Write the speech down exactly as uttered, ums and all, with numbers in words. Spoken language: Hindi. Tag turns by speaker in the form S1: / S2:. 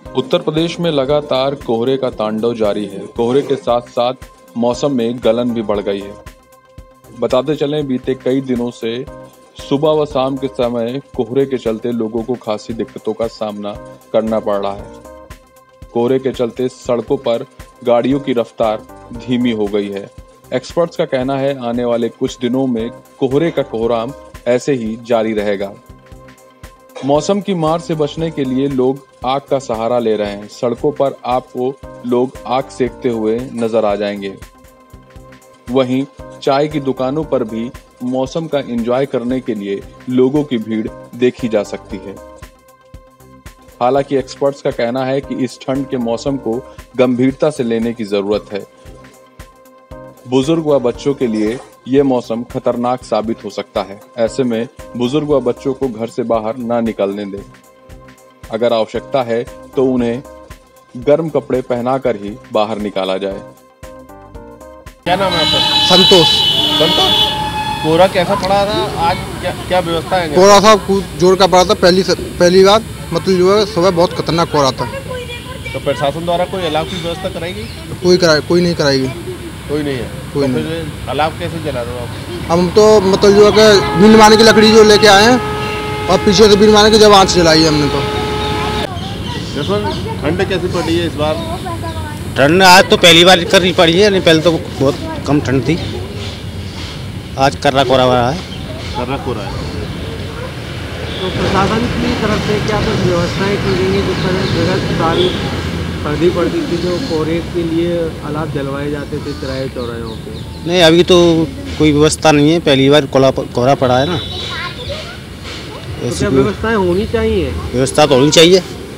S1: उत्तर प्रदेश में लगातार कोहरे का तांडव जारी है। कोहरे के साथ साथ मौसम में गलन भी बढ़ गई है। बताते चलें, बीते कई दिनों से सुबह व शाम के समय कोहरे के चलते लोगों को खासी दिक्कतों का सामना करना पड़ रहा है। कोहरे के चलते सड़कों पर गाड़ियों की रफ्तार धीमी हो गई है। एक्सपर्ट्स का कहना है आने वाले कुछ दिनों में कोहरे का कोहराम ऐसे ही जारी रहेगा। मौसम की मार से बचने के लिए लोग आग का सहारा ले रहे हैं। सड़कों पर आपको लोग आग सेकते हुए नजर आ जाएंगे। वहीं चाय की दुकानों पर भी मौसम का एंजॉय करने के लिए लोगों की भीड़ देखी जा सकती है। हालांकि एक्सपर्ट्स का कहना है कि इस ठंड के मौसम को गंभीरता से लेने की जरूरत है। बुजुर्ग व बच्चों के लिए ये मौसम खतरनाक साबित हो सकता है। ऐसे में बुजुर्ग व बच्चों को घर से बाहर ना निकलने दें। अगर आवश्यकता है तो उन्हें गर्म कपड़े पहनाकर ही बाहर निकाला जाए।
S2: क्या नाम है आपका?
S3: संतोष।
S2: संतोष, कोहरा कैसा पड़ा था आज? क्या क्या व्यवस्था है?
S3: कोहरा साहब कुछ जोर का पड़ा था। पहली पहली बार मतलब जो है सुबह बहुत खतरनाक कोहरा था।
S2: तो प्रशासन द्वारा कोई अलाव की व्यवस्था कराएगी?
S3: कोई कराए कोई नहीं कराएगी।
S2: कोई नहीं है।
S3: कोई
S2: तो
S3: नहीं।
S2: फिर अलाव कैसे जला रहे हो आप?
S3: हम तो मतलब जो है कि बिन माने की लकड़ी जो लेके आए हैं और पीछे से बिन माने की जब आँच जलाई है हमने। तो
S2: ठंड कैसी पड़ी है इस बार?
S4: ठंड आज तो पहली बार करनी पड़ी है, नहीं पहले तो बहुत कम ठंड थी। आज कर्रा कोहरा हो रहा है।
S2: कर्रा कोहरा है।
S5: तो प्रशासन की तरफ से क्या कुछ व्यवस्थाएं की गई हैं? जिस तरह जगह सारी सर्दी पड़ती थी जो कोहरे के लिए अलाव जलवाए जाते थे चौराहे चौराहों पे?
S4: नहीं, अभी तो कोई व्यवस्था नहीं है। पहली बार कोहरा कोहरा पड़ा है ना।
S5: तो क्या व्यवस्थाएं होनी चाहिए?
S4: व्यवस्था तो होनी चाहिए।